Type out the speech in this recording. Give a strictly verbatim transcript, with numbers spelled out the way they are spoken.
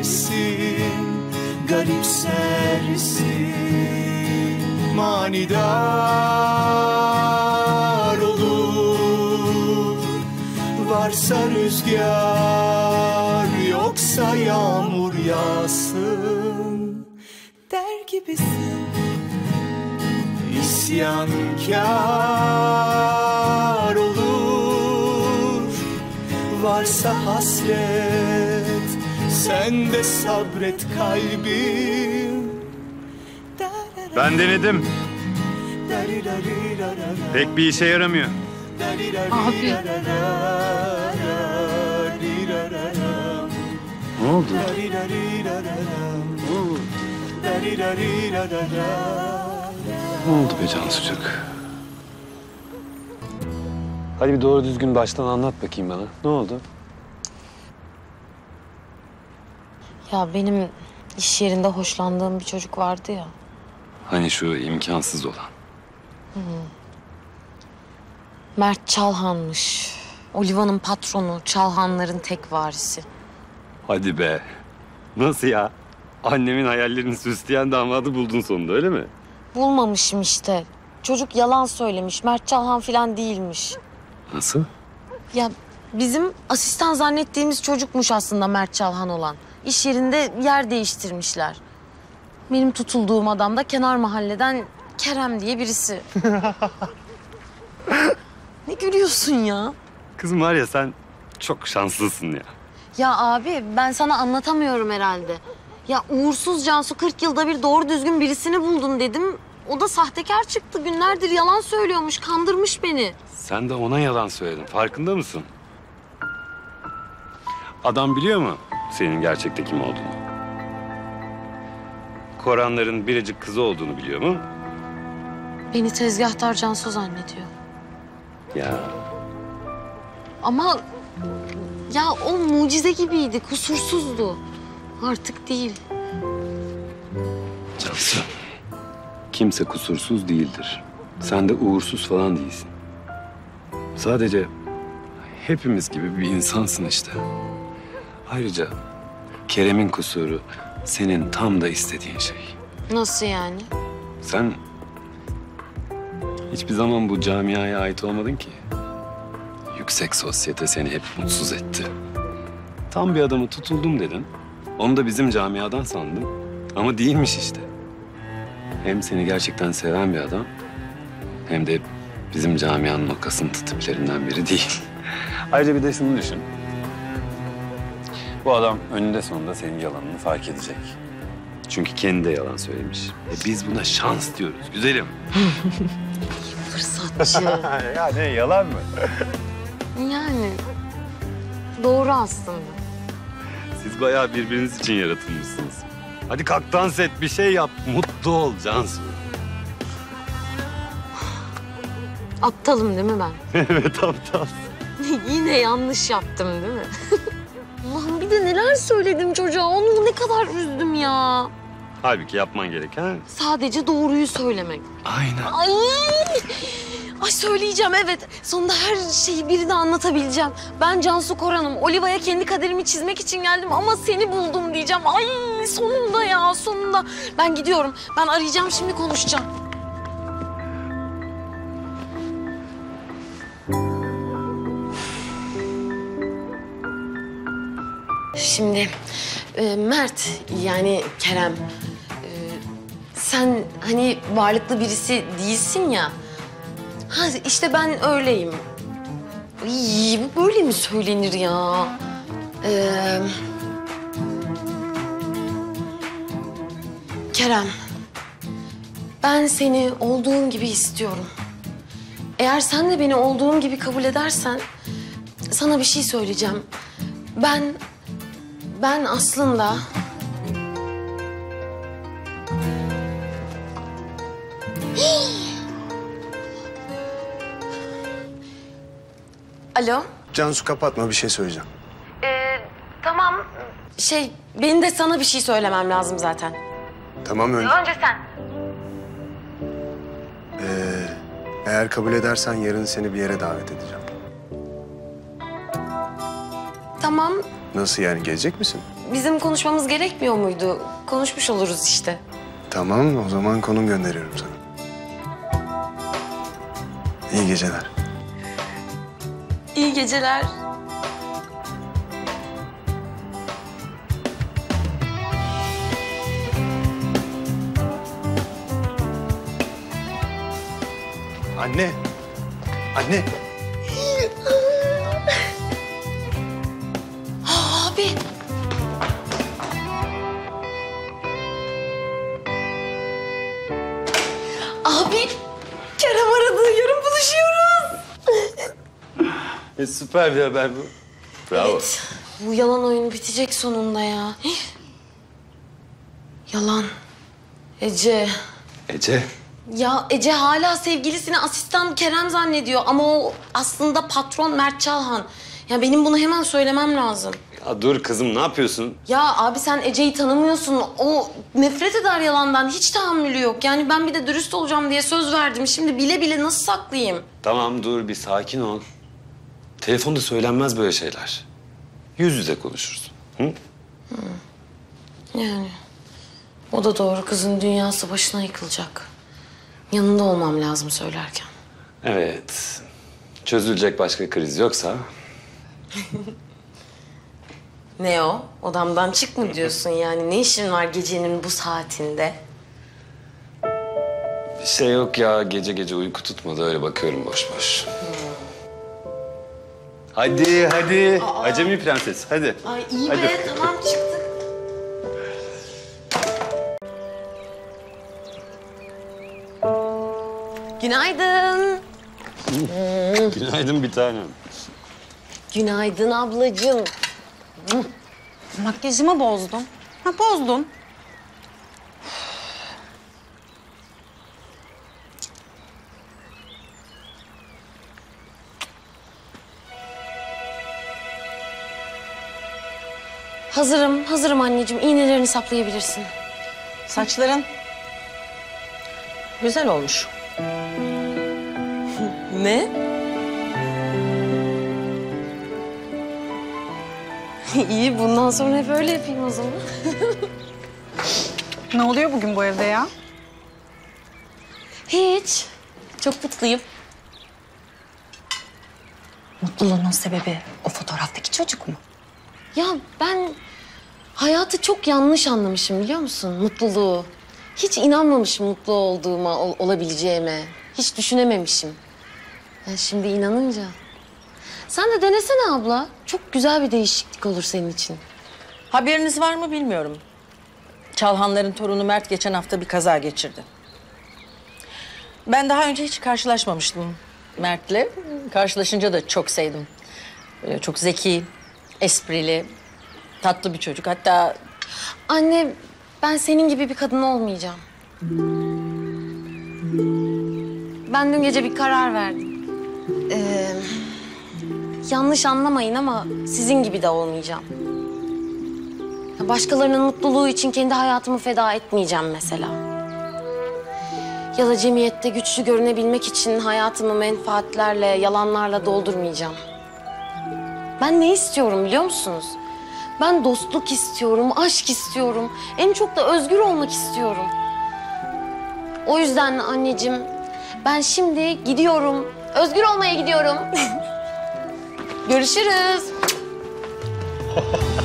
seversin, garipsersin, manidar olur. Varsa rüzgar, yoksa yağmur yağsın der gibisin. İsyankâr olur. Varsa hasret, sen de sabret kalbim. Ben denedim. Pek bir işe yaramıyor. Abi. Ne oldu? Ne oldu be Cansucuk? Hadi bir doğru düzgün baştan anlat bakayım bana. Ne oldu? Ya benim iş yerinde hoşlandığım bir çocuk vardı ya. Hani şu imkansız olan. Hı. Mert Çalhan'mış. Oliva'nın patronu, Çalhanların tek varisi. Hadi be. Nasıl ya? Annemin hayallerini süsleyen damadı buldun sonunda, öyle mi? Bulmamışım işte. Çocuk yalan söylemiş. Mert Çalhan falan değilmiş. Nasıl? Ya bizim asistan zannettiğimiz çocukmuş aslında Mert Çalhan olan. İş yerinde yer değiştirmişler. Benim tutulduğum adam da kenar mahalleden Kerem diye birisi. Ne gülüyorsun ya? Kızım var ya, sen çok şanslısın ya. Ya abi ben sana anlatamıyorum herhalde. Ya uğursuz Cansu kırk yılda bir doğru düzgün birisini buldun dedim. O da sahtekar çıktı. Günlerdir yalan söylüyormuş, kandırmış beni. Sen de ona yalan söyledin. Farkında mısın? Adam biliyor mu senin gerçekte kim olduğunu? Koranların biricik kızı olduğunu biliyor mu? Beni tezgahtar Cansu zannediyor. Ya. Ama ya o mucize gibiydi, kusursuzdu. Artık değil. Cansu, kimse kusursuz değildir. Sen de uğursuz falan değilsin. Sadece hepimiz gibi bir insansın işte. Ayrıca Kerem'in kusuru senin tam da istediğin şey. Nasıl yani? Sen hiçbir zaman bu camiaya ait olmadın ki. Yüksek sosyete seni hep mutsuz etti. Tam bir adamı tutuldum dedin. Onu da bizim camiadan sandım. Ama değilmiş işte. Hem seni gerçekten seven bir adam, hem de bizim camianın o kasıntı tiplerinden biri değil. Ayrıca bir de şunu düşün. Bu adam önünde sonunda senin yalanını fark edecek. Çünkü kendi de yalan söylemiş. E biz buna şans diyoruz güzelim. Fırsatçı. Ya ne, yalan mı? Yani doğru aslında. Siz bayağı birbiriniz için yaratılmışsınız. Hadi kalk, dans et, bir şey yap. Mutlu ol Cansu. Aptalım değil mi ben? Evet, aptal. Yine yanlış yaptım değil mi? Allah'ım bir de neler söyledim çocuğa. Onu ne kadar üzdüm ya. Halbuki yapman gereken... Sadece doğruyu söylemek. Aynen. Ay! Ay söyleyeceğim evet. Sonunda her şeyi birine anlatabileceğim. Ben Cansu Koran'ım. Oliva'ya kendi kaderimi çizmek için geldim ama seni buldum diyeceğim. Ay sonunda ya sonunda. Ben gidiyorum. Ben arayacağım şimdi konuşacağım. Şimdi e, Mert yani Kerem e, sen hani varlıklı birisi değilsin ya. Ha işte ben öyleyim. Ay, bu böyle mi söylenir ya? Ee, Kerem, ben seni olduğun gibi istiyorum. Eğer sen de beni olduğum gibi kabul edersen sana bir şey söyleyeceğim. Ben, ben aslında... Alo? Cansu kapatma, bir şey söyleyeceğim. Ee, tamam. Şey, benim de sana bir şey söylemem lazım zaten. Tamam önce. Önce sen. Ee, eğer kabul edersen yarın seni bir yere davet edeceğim. Tamam. Nasıl yani, gelecek misin? bizim konuşmamız gerekmiyor muydu? Konuşmuş oluruz işte. Tamam, o zaman konum gönderiyorum sana. İyi geceler. İyi geceler. Anne. Anne. Abi. Abi. Kerem aradı. Yarın buluşuyoruz. E, süper bir haber bu. Bravo. Evet. Bu yalan oyunu bitecek sonunda ya. Hih. Yalan. Ece. Ece. Ya Ece hala sevgilisini asistan Kerem zannediyor ama o aslında patron Mert Çalhan. Ya benim bunu hemen söylemem lazım. Ya dur kızım ne yapıyorsun? Ya abi sen Ece'yi tanımıyorsun. O nefret eder yalandan. Hiç tahammülü yok. Yani ben bir de dürüst olacağım diye söz verdim. Şimdi bile bile nasıl saklayayım? Tamam dur bir sakin ol. Telefonda söylenmez böyle şeyler. Yüz yüze konuşuruz. Hı? Yani o da doğru. Kızın dünyası başına yıkılacak. Yanında olmam lazım söylerken. Evet. Çözülecek başka kriz yoksa... Ne o? Odamdan çık mı diyorsun yani? Ne işin var gecenin bu saatinde? Bir şey yok ya. Gece gece uyku tutmadı. Öyle bakıyorum boş boş. Hadi hadi. Aa. Acemi prenses hadi. Ay iyi Hadi. be tamam çıktık. Günaydın. Günaydın bir tanem. Günaydın ablacığım. Makyajımı bozdum. Ha bozdun. Hazırım, hazırım anneciğim. İğnelerini saplayabilirsin. Saçların güzel olmuş. Ne? İyi, bundan sonra hep öyle yapayım o zaman. Ne oluyor bugün bu evde ya? Hiç. Çok mutluyum. Mutluluğunun sebebi o fotoğraftaki çocuk mu? Ya ben hayatı çok yanlış anlamışım biliyor musun? Mutluluğu. Hiç inanmamışım mutlu olduğuma, ol- olabileceğime. Hiç düşünememişim. Ya şimdi inanınca. Sen de denesene abla. Çok güzel bir değişiklik olur senin için. Haberiniz var mı bilmiyorum. Çalhanların torunu Mert geçen hafta bir kaza geçirdi. Ben daha önce hiç karşılaşmamıştım Mert'le. Karşılaşınca da çok sevdim. Böyle çok zeki, esprili, tatlı bir çocuk. Hatta Anne, ben senin gibi bir kadın olmayacağım. Ben dün gece bir karar verdim. Ee, yanlış anlamayın ama sizin gibi de olmayacağım. Ya başkalarının mutluluğu için kendi hayatımı feda etmeyeceğim mesela. Ya da cemiyette güçlü görünebilmek için hayatımı menfaatlerle, yalanlarla doldurmayacağım. Ben ne istiyorum biliyor musunuz? Ben dostluk istiyorum, aşk istiyorum. En çok da özgür olmak istiyorum. O yüzden anneciğim, ben şimdi gidiyorum. Özgür olmaya gidiyorum. Görüşürüz.